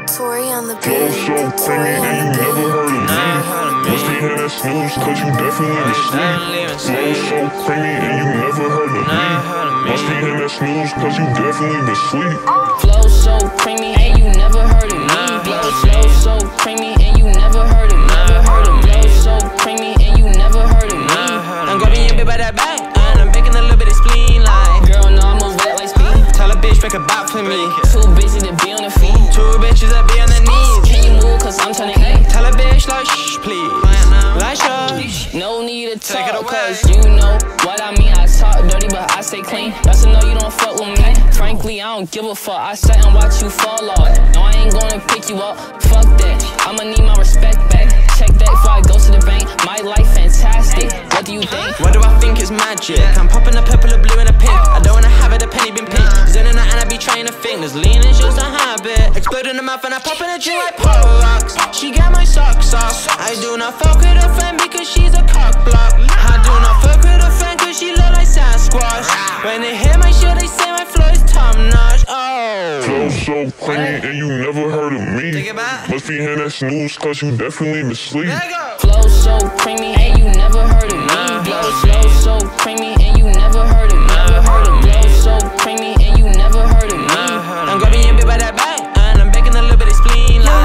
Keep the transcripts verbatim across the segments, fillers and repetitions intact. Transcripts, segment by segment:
Tori on the Flow beat. so creamy and you never heard of me. Must be in that snooze cause you definitely been sleep. Flow so creamy and you never heard of me. Must be in that snooze cause you definitely been sleep. Flow so creamy and you never heard of me. Flow so creamy and you never heard of me. Flow so creamy and you never heard of me. I'm grabbing your bit by that back and I'm making a little bit of spleen like. Girl, no, I'm a vet like speed. Tell a bitch make a back for me. Too busy to be on the feet. Two bitches that be on their knees. Can you move cause I'm turning eight? Tell a bitch like shh please. Like shush. No need to Take it talk away. cause you know what I mean. I talk dirty but I stay clean. That's to know you don't fuck with me. Frankly, I don't give a fuck. I sit and watch you fall off. No, I ain't gonna pick you up. Fuck that. I'ma need my respect back. Check that before I go to the bank. My life fantastic. What do you think? Why do I think it's magic? I'm popping a purple, a blue and a pink. I don't wanna have it, a penny been picked. Zen and I be trying to think. This lean is just a habit. Explode in the mouth and I pop in a drink like pop rocks. She got my socks off. I do not fuck with a friend because she's a cock block. I do not fuck with a friend cause she look like Sasquatch. When they hear my shit, they say my flow is top notch. Oh. Flow so creamy and you never heard of me. Take it back. Must be in that snooze cause you definitely been sleep. There you go. Flow so creamy and you never heard of me. Flow so creamy and you never heard of me. Flow so creamy and you never heard of me. I'm grabbing your bit by that back and I'm making a little bit of spleen like.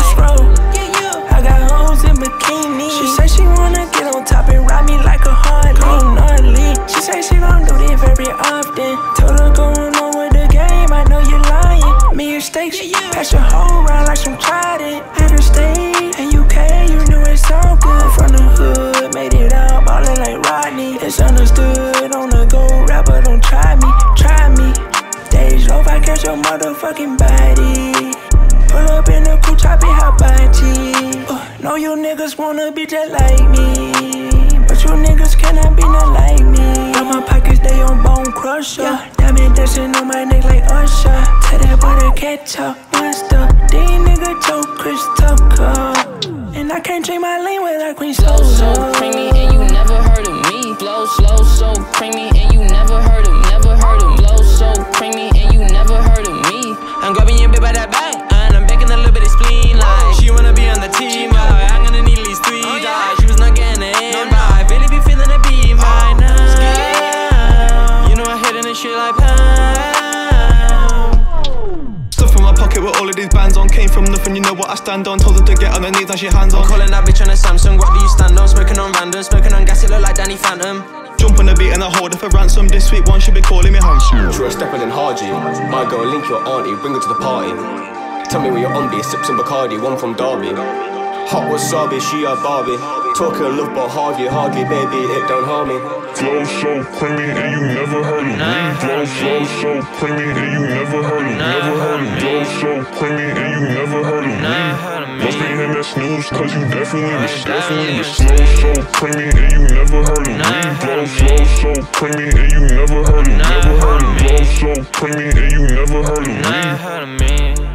I got hoes in bikini. She say she wanna get on top and ride me like a Harley. Gnarly. She say she gon' do this very often. Told her going on with the game. I know you're lying. Me and Stakes, pass your whole round like some Trident. Out of state and U K, you knew it so good. From the hood, made it out, ballin' like Rodney. It's understood on the go, rapper don't try me, try me. Days low, I catch your motherfucking body. Pull up in the coupe, chop it, hibachi. Uh, know you niggas wanna be just like me, but you niggas cannot be not like me. Got my pockets, they on Bone Crusher. Yeah, diamond dancing on my neck like Usher. Tell that boy to catch up, monster. These niggas Joe Chris Tucker. And I can't drink my lane without Queen Flow Soda. so creamy and you never heard of me. Flow slow so creamy and you never heard of, never heard of. Flow so creamy and you never heard of me. I'm grabbing your bit by that back and I'm making a little bit of spleen like. She wanna be on the team, right? I'm gonna need at least three oh, yeah. She was not getting it in, right? Really be feeling the beat right now. You know I hit in this shit like pound. Stuff from my pocket with all of these bands on. Came from nothing, you know what I stand on. Told her to get on her knees and she hands on. I'm calling that bitch on a Samsung. What do you stand on? Smoking on random, smoking on gas, it look like Danny Phantom. Jump on the beat and I hold her for ransom. This week one should be calling me handsome. True, stepper than Hardy. My girl, link your auntie, bring her to the party. Tell me where you're on this, sip some Bacardi, one from Derby. Hot wasabi, she a Barbie. Talking love but hardly, hardly, baby, it don't harm me. Flow so creamy and you never heard of me. Flow, flow so creamy and you never heard of, never heard of. Flow so creamy and you never heard of me. Must be in that snooze cause you definitely been, definitely been. Flow so creamy and you never heard of me. Flow, flow so creamy and you never heard of, never heard of. Flow so creamy and you never heard of me. Heard of me.